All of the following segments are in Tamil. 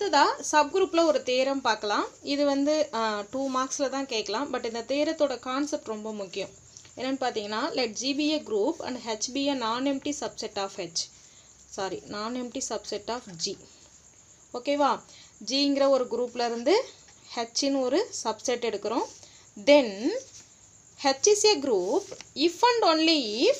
அடுத்ததா சப் குரூப்ல ஒரு தேரம் பார்க்கலாம். இது வந்து 2 மார்க்ஸ்ல தான் கேட்கலாம். பட் இந்த தேரத்தோட கான்செப்ட் ரொம்ப முக்கியம். என்னன்னு பார்த்தீங்கன்னா, let G be a group and H be a non-empty subset of H. Sorry, non-empty subset of G. ஓகேவா? Gங்கிற ஒரு குரூப்ல இருந்து Hன்னு ஒரு சப்செட் எடுக்கிறோம். Then H is a group if and only if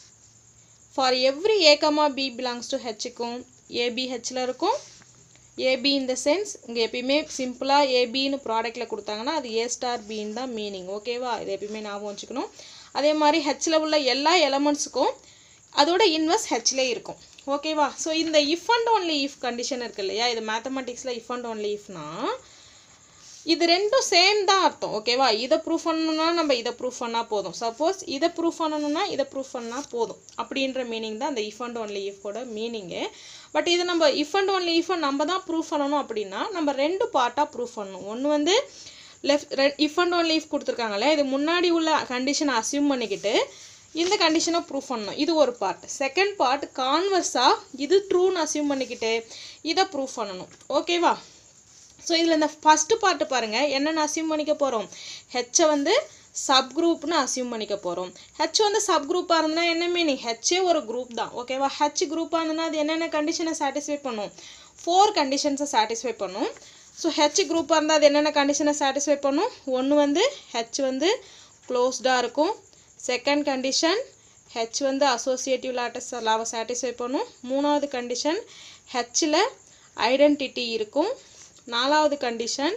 for every a comma b belongs to H க்கும் ab Hல இருக்கும். ab in the sense இங்கே எப்பயுமே சிம்பிளாக abன்னு ப்ராடக்டில் கொடுத்தாங்கன்னா அது a ஸ்டார் பின்னு தான் மீனிங். ஓகேவா? இது எப்பயுமே ஞாபகம் வச்சுக்கணும். அதே மாதிரி ஹெச்சில் உள்ள எல்லா எலமெண்ட்ஸுக்கும் அதோட இன்வெர்ஸ் ஹெச்லே இருக்கும். ஓகேவா? ஸோ இந்த if and only if condition இருக்கு இல்லையா, இது மேத்தமெட்டிக்ஸில் இஃப் அண்ட் ஒன்லி இஃப்னா இது ரெண்டும் சேம் தான் அர்த்தம். ஓகேவா? இதை ப்ரூஃப் பண்ணணும்னா நம்ம இதை ப்ரூஃப் பண்ணால் போதும். சப்போஸ் இதை ப்ரூஃப் பண்ணணும்னா இதை ப்ரூஃப் பண்ணால் போதும். அப்படின்ற மீனிங் தான் அந்த இஃப் அண்ட் ஒன்லி இஃபோட மீனிங்கு. பட் இது நம்ம இஃப் அண்ட் ஒன்லி இஃபை நம்ம தான் ப்ரூஃப் பண்ணணும் அப்படின்னா நம்ம ரெண்டு பார்ட்டாக ப்ரூஃப் பண்ணணும். ஒன்று வந்து இஃப் அண்ட் ஒன்லி இஃப் கொடுத்துருக்காங்களே, இது முன்னாடி உள்ள கண்டிஷனை அசியூம் பண்ணிக்கிட்டு இந்த கண்டிஷனை ப்ரூஃப் பண்ணணும். இது ஒரு பார்ட். செகண்ட் பார்ட் கான்வர்ஸாக இது ட்ரூன்னு அசியூம் பண்ணிக்கிட்டு இதை ப்ரூஃப் பண்ணணும். ஓகேவா? ஸோ இதில் இந்த ஃபஸ்ட்டு பார்ட்டு பாருங்கள், என்னென்னு அசியூம் பண்ணிக்க போகிறோம்? ஹெச்சை வந்து சப் குரூப்னு அசியூம் பண்ணிக்க போகிறோம். ஹெச் வந்து சப் குரூப்பாக இருந்ததுன்னா என்ன மீனிங்? ஹெச்சே ஒரு குரூப் தான். ஓகேவா? ஹெச் குரூப்பாக இருந்ததுன்னா அது என்னென்ன கண்டிஷனை சாட்டிஸ்ஃபை பண்ணும்? 4 கண்டிஷன்ஸை சாட்டிஸ்ஃபை பண்ணும். ஸோ ஹெச் குரூப்பாக இருந்தால் அது என்னென்ன கண்டிஷனை சாட்டிஸ்ஃபை பண்ணும்? ஒன்று வந்து ஹெச் வந்து க்ளோஸ்டாக இருக்கும். செகண்ட் கண்டிஷன் ஹெச் வந்து அசோசியேட்டிவ் லாவை சாட்டிஸ்ஃபை பண்ணும். மூணாவது கண்டிஷன் ஹெச்சில் ஐடென்டிட்டி இருக்கும். நாலாவது கண்டிஷன்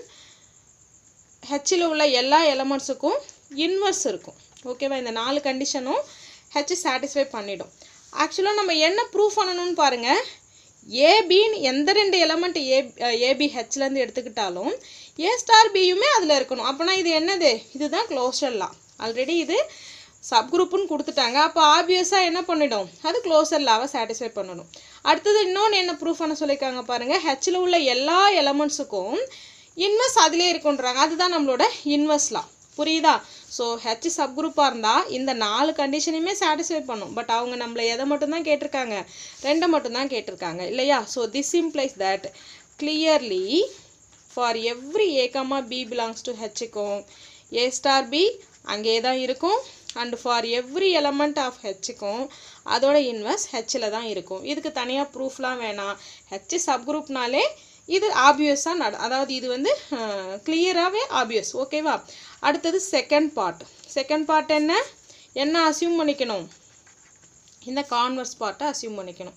ஹெச்சில் உள்ள எல்லா எலமெண்ட்ஸுக்கும் இன்வெர்ஸ் இருக்கும். ஓகேவா? இந்த 4 கண்டிஷனும் ஹெச் சாட்டிஸ்ஃபை பண்ணிடும். ஆக்சுவலாக நம்ம என்ன ப்ரூஃப் பண்ணணும்னு பாருங்கள். ஏபின்னு எந்த 2 எலமெண்ட் ஏபி ஹெச்லேருந்து எடுத்துக்கிட்டாலும் ஏ ஸ்டார் பியுமே அதில் இருக்கணும். அப்போனா இது என்னது? இதுதான் க்ளோஸர் லா. ஆல்ரெடி இது சப் குரூப்புன்னு கொடுத்துட்டாங்க. அப்போ ஆப்வியஸாக என்ன பண்ணிடும்? அது க்ளோஸர் லாவை சாட்டிஸ்ஃபை பண்ணணும். அடுத்தது இன்னொன்று என்ன ப்ரூஃப் பண்ண சொல்லியிருக்காங்க பாருங்கள். ஹெச்சில் உள்ள எல்லா எலமெண்ட்ஸுக்கும் இன்வெர்ஸ் அதிலே இருக்குன்றாங்க. அதுதான் நம்மளோட இன்வெர்ஸ் லா. புரியுதா? ஸோ ஹெச் சப் குரூப்பாக இருந்தால் இந்த 4 கண்டிஷனையுமே சாட்டிஸ்ஃபை பண்ணும். பட் அவங்க நம்மளை எதை மட்டும்தான் கேட்டிருக்காங்க? 2 மட்டும்தான் கேட்டிருக்காங்க இல்லையா? So this implies that clearly for every a comma b belongs to ஹெச்சுக்கும் a ஸ்டார் b அங்கே தான் இருக்கும். And for every element of ஹெச்சுக்கும் அதோட இன்வெர்ஸ் ஹெச்சில் தான் இருக்கும். இதுக்கு தனியாக ப்ரூஃப்லாம் வேணாம். ஹெச் சப் குரூப்னாலே இது ஆப்வியஸாக அதாவது இது வந்து கிளியராகவே ஆப்வியஸ். ஓகேவா? அடுத்தது செகண்ட் பார்ட் என்ன அசியூம் பண்ணிக்கணும்? இந்த கான்வர்ஸ் பார்ட்டை அசியூம் பண்ணிக்கணும்.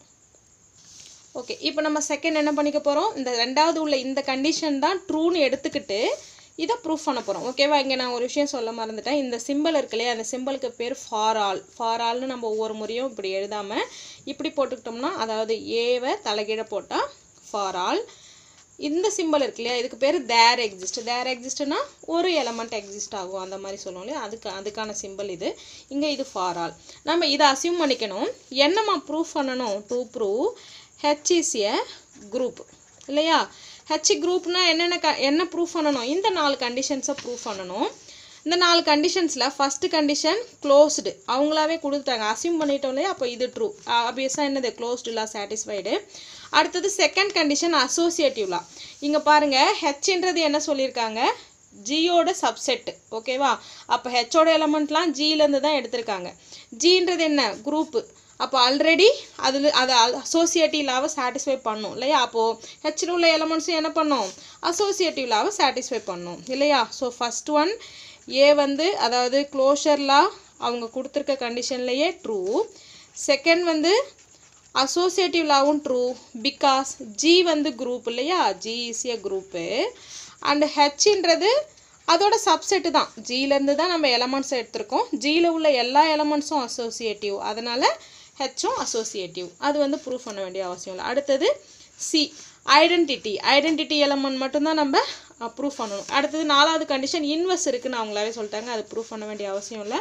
ஓகே, இப்போ நம்ம செகண்ட் என்ன பண்ணிக்க போகிறோம்? இந்த ரெண்டாவது உள்ள இந்த கண்டிஷன் தான் ட்ரூன்னு எடுத்துக்கிட்டு இதை ப்ரூஃப் பண்ண போகிறோம். ஓகேவா? இங்கே நான் ஒரு விஷயம் சொல்ல மறந்துட்டேன். இந்த சிம்பிள் இருக்கு இல்லையா, அந்த சிம்பிளுக்கு பேர் ஃபார் ஆல்னு நம்ம ஒவ்வொரு முறையும் இப்படி எழுதாமல் இப்படி போட்டுக்கிட்டோம்னா, அதாவது ஏவை தலைகீழ போட்டால் ஃபார் ஆல். இந்த சிம்பிள் இருக்கு இல்லையா, இதுக்கு பேர் தேர் எக்ஸிஸ்ட்னா ஒரு எலமெண்ட் எக்ஸிஸ்ட் ஆகும் அந்த மாதிரி சொல்லுவோம் இல்லையா, அதுக்கான சிம்பிள் இது. இங்கே இது ஃபார் ஆல். நம்ம இதை அசியூம் பண்ணிக்கணும். என்னம்மா ப்ரூஃப் பண்ணணும்? To prove H is a group இல்லையா? ஹெச் குரூப்னா என்ன ப்ரூஃப் பண்ணணும்? இந்த 4 கண்டிஷன்ஸை ப்ரூஃப் பண்ணணும். இந்த 4 கண்டிஷன்ஸில் ஃபஸ்ட்டு கண்டிஷன் க்ளோஸ்டு அவங்களாவே கொடுத்துட்டாங்க, அசியூம் பண்ணிட்டோம் இல்லையா. அப்போ இது ட்ரூ. ஆப்வியஸாக என்னது? Closed law satisfied. அடுத்தது செகண்ட் கண்டிஷன் அசோசியேட்டிவ் லா. இங்கே பாருங்கள், ஹெச்ன்றது என்ன சொல்லியிருக்காங்க? ஜியோட சப்செட்டு. ஓகேவா? அப்போ ஹெச்சோட எலமெண்ட்லாம் ஜியிலேருந்து தான் எடுத்திருக்காங்க. ஜின்றது என்ன? குரூப்பு. அப்போ ஆல்ரெடி அது அசோசியேட்டிவ் லாவை சாட்டிஸ்ஃபை பண்ணும் இல்லையா? அப்போது ஹெச்சில் உள்ள எலமெண்ட்ஸும் என்ன பண்ணும்? அசோசியேட்டிவ் லாவை சாட்டிஸ்ஃபை பண்ணும் இல்லையா? ஸோ ஃபஸ்ட் ஒன் ஏ வந்து அதாவது க்ளோஷர் லா அவங்க கொடுத்துருக்க கண்டிஷன்லேயே ட்ரூ. செகண்ட் வந்து அசோசியேட்டிவ் லாவும் ட்ரூ பிகாஸ் ஜி வந்து குரூப் இல்லையா, G is a group. And ஹெச்ன்றது அதோட சப்செட்டு தான். ஜியிலேருந்து தான் நம்ம எலமெண்ட்ஸை எடுத்திருக்கோம். ஜியில் உள்ள எல்லா எலமெண்ட்ஸும் அசோசியேட்டிவ், அதனால் ஹெச்சும் அசோசியேட்டிவ். அது வந்து ப்ரூஃப் பண்ண வேண்டிய அவசியம் இல்லை. அடுத்தது சி ஐடென்டிட்டி எலமெண்ட் மட்டும்தான் நம்ம ப்ரூஃப் பண்ணணும். அடுத்தது 4வது கண்டிஷன் இன்வெர்ஸ் இருக்குன்னு அவங்களாவே சொல்லிட்டாங்க, அது ப்ரூஃப் பண்ண வேண்டிய அவசியம் இல்லை.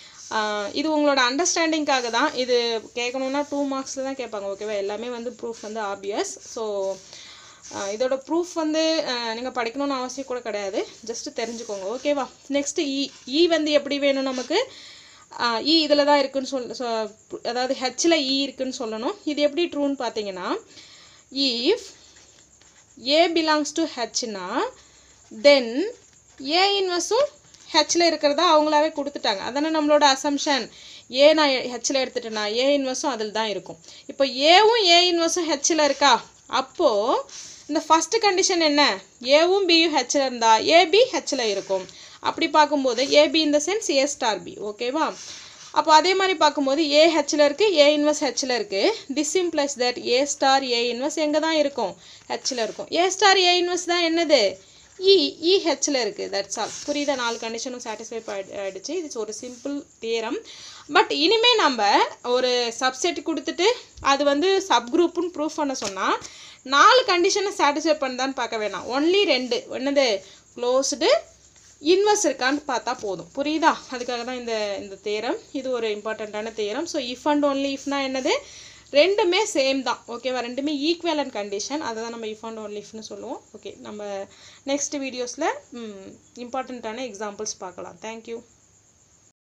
இது உங்களோட அண்டர்ஸ்டாண்டிங்காக தான். இது கேட்கணுன்னா 2 மார்க்ஸில் தான் கேட்பாங்க. ஓகேவா? எல்லாமே வந்து ப்ரூஃப் வந்து ஆப்வியஸ். ஸோ இதோட ப்ரூஃப் வந்து நீங்கள் படிக்கணும்னு அவசியம் கூட கிடையாது, ஜஸ்ட்டு தெரிஞ்சுக்கோங்க. ஓகேவா? நெக்ஸ்ட்டு இ வந்து எப்படி வேணும் நமக்கு? இ இதில் தான் இருக்குன்னு அதாவது ஹெச்சில் இ இருக்குன்னு சொல்லணும். இது எப்படி ட்ரூன்னு பார்த்தீங்கன்னா, இஃப் A belongs to Hனா தென் A இன்வர்ஸும் ஹெச்சில் இருக்கிறதா அவங்களாவே கொடுத்துட்டாங்க. அதானே நம்மளோட அசம்ஷன். ஏ நான் ஹெச்சில் எடுத்துட்டேன்னா ஏ இன்வர்ஸும் அதில் தான் இருக்கும். இப்போ ஏவும் ஏ இன்வர்ஸும் ஹெச்சில் இருக்கா? அப்போது இந்த ஃபஸ்ட்டு கண்டிஷன் என்ன? ஏவும் பியும் ஹெச்சில் இருந்தால் ஏபி ஹெச்சில் இருக்கும். அப்படி பார்க்கும்போது ஏபி இந்த சென்ஸ் ஏ ஸ்டார் பி. ஓகேவா? அப்போ அதே மாதிரி பார்க்கும்போது ஏ ஹெச்சில் இருக்குது, ஏ இன்வர்ஸ் ஹெச்சில் இருக்குது. This implies that A star A inverse எங்கே தான் இருக்கும்? ஹெச்சில் இருக்கும். ஏ ஸ்டார் ஏ இன்வர்ஸ் தான் என்னது? இ ஹெச்சில் இருக்குது. That's all. புரியுதா? 4 கண்டிஷனும் சாட்டிஸ்ஃபை ஆகிடுச்சு. இது ஒரு சிம்பிள் தியரம். பட் இனிமேல் நம்ம ஒரு சப்செட் கொடுத்துட்டு அது வந்து சப் குரூப்புன்னு ப்ரூஃப் பண்ண சொன்னால் 4 கண்டிஷனை சாட்டிஸ்ஃபை பண்ணுதான்னு பார்க்க வேணாம். ஒன்லி 2 என்னது? க்ளோஸ்டு இன்வர்ஸ் இருக்கான்னு பார்த்தா போதும். புரியுதா? அதுக்காக தான் இந்த தேரம். இது ஒரு இம்பார்ட்டண்ட்டான theorem. So if and only இஃப்னா என்னது? ரெண்டுமே சேம் தான். ஓகேவா? ரெண்டுமே ஈக்குவலன்ட் கண்டிஷன். அதை தான் நம்ம இஃப் அண்ட் ஒன்லி இஃப்னு சொல்லுவோம். ஓகே, நம்ம நெக்ஸ்ட் வீடியோஸில் இம்பார்ட்டண்ட்டான எக்ஸாம்பிள்ஸ் பார்க்கலாம். தேங்க்யூ.